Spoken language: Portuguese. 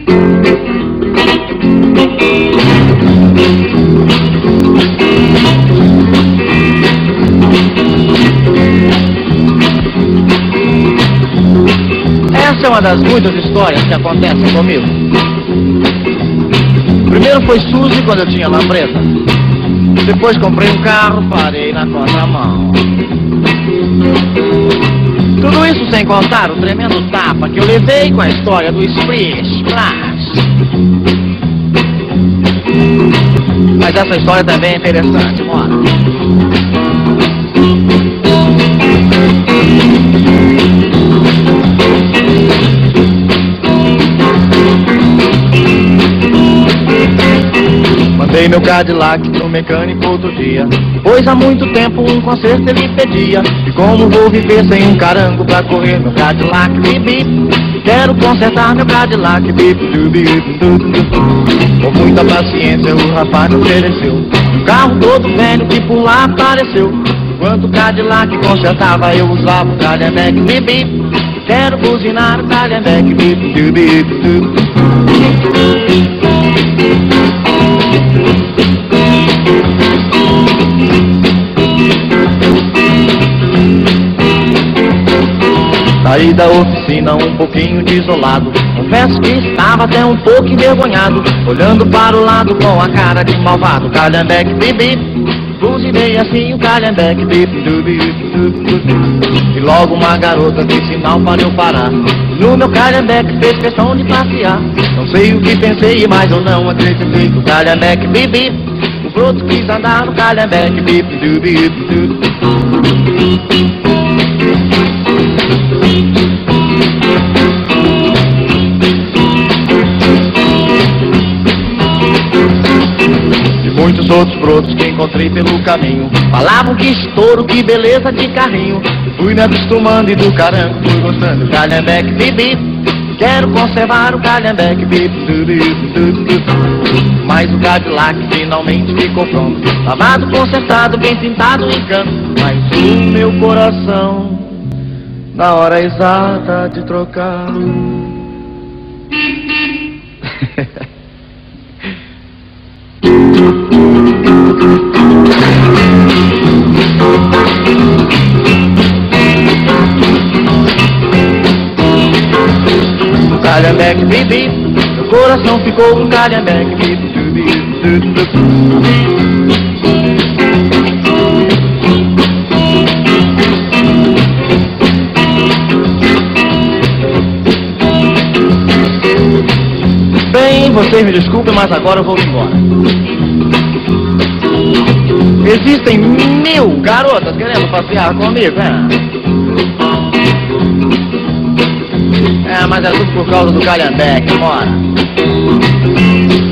Essa é uma das muitas histórias que acontecem comigo. Primeiro foi Suzy quando eu tinha lambreta. Depois comprei um carro, parei na contramão. Tudo isso sem contar o tremendo tapa que eu levei com a história do Splish Splash. Mas essa história também é interessante, bora. Mandei meu Cadillac pro mecânico outro dia, pois há muito tempo um conserto ele pedia. E como vou viver sem um carango pra correr meu Cadillac, bip bip. Quero consertar meu Cadillac, bip bip. Com muita paciência o rapaz ofereceu um carro todo velho que por lá apareceu. Enquanto o Cadillac consertava eu usava o Cadillac, bip bip. Quero buzinar o Cadillac, bip bip. Saí da oficina um pouquinho desolado, confesso que estava até um pouco envergonhado, olhando para o lado com a cara de malvado. Calhambeque, bip bip, buzinei assim o calhambeque, bip bip. E logo uma garota de sinal para eu parar. No meu calhambeque fez questão de passear. Não sei o que pensei, mas eu não acreditei. O calhambeque, bip bip, o broto quis andar no calhambeque, bip bip. Muitos outros brotos que encontrei pelo caminho falavam que estouro, que beleza de carrinho. Fui me acostumando e do carango fui gostando. Calhambeque, bip bip, quero conservar o calhambeque, bip bip. Mas o Cadillac finalmente ficou pronto, lavado, consertado, bem pintado em canto. Mas o meu coração, na hora exata de trocar, calhambeque, bip bip, meu coração ficou com calhambeque, bip bip. Bem, vocês me desculpem, mas agora eu vou embora. Existem 1000 garotas querendo passear comigo, mas é tudo por causa do calhambeque, bora.